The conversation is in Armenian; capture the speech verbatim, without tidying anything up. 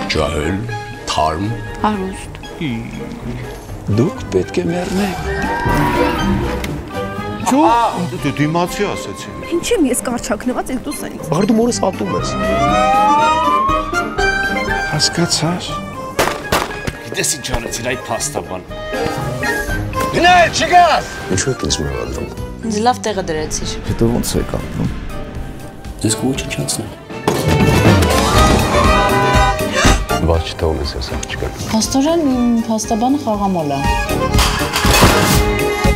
Ջահել, թարմ, հարուստ։ Դուք պետք է մեռնեք։ Չո, դու դիմացի ասեցի։ Ինչ եմ ես կարճակնված եք դու սենց։ Բար դու մորս ատում ես։ Հասկացար։ Գիտես ինչ արեցիր այդ փաստաբան։ Գնա, չգաս։ Ինչու եք ինձ մեղադրում։ Ինձ լավ տեղը դրեցիր։ Հետո ոնց եք ապրում։ ձեզ կոչնչացնեմ։ Բաց չթողնես ես աղջկան։ Փաստորեն փաստաբանը խաղամոլ է։